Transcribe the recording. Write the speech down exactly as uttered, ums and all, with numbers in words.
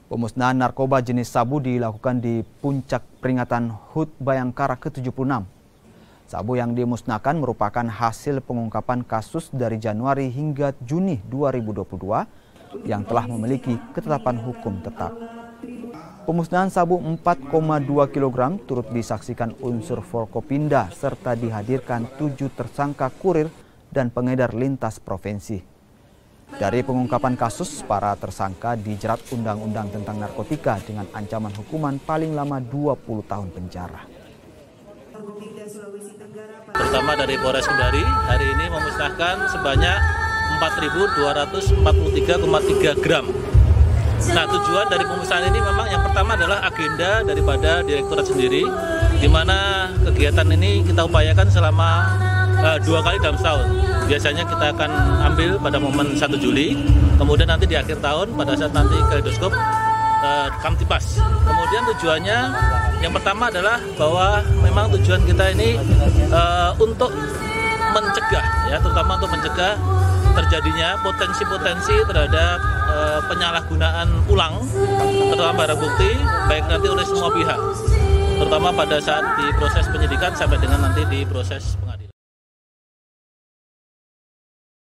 Pemusnahan narkoba jenis sabu dilakukan di puncak peringatan H U T Bayangkara ke tujuh puluh enam. Sabu yang dimusnahkan merupakan hasil pengungkapan kasus dari Januari hingga Juni dua ribu dua puluh dua yang telah memiliki ketetapan hukum tetap. Pemusnahan sabu empat koma dua kilogram turut disaksikan unsur Forkopinda serta dihadirkan tujuh tersangka kurir dan pengedar lintas provinsi. Dari pengungkapan kasus, para tersangka dijerat Undang-Undang tentang Narkotika dengan ancaman hukuman paling lama dua puluh tahun penjara. Terutama dari Polres Kendari, hari ini memusnahkan sebanyak empat ribu dua ratus empat puluh tiga koma tiga gram. Nah, tujuan dari pemusnahan ini memang yang pertama adalah agenda daripada Direktorat sendiri, di mana kegiatan ini kita upayakan selama uh, dua kali dalam setahun. Biasanya kita akan ambil pada momen satu Juli, kemudian nanti di akhir tahun pada saat nanti kaleidoskop uh, Kamtipas. Kemudian tujuannya yang pertama adalah bahwa memang tujuan kita ini uh, untuk mencegah, ya, terutama untuk mencegah terjadinya potensi-potensi terhadap uh, penyalahgunaan ulang, terutama barang bukti, baik nanti oleh semua pihak, terutama pada saat di proses penyidikan sampai dengan nanti di proses pengadilan.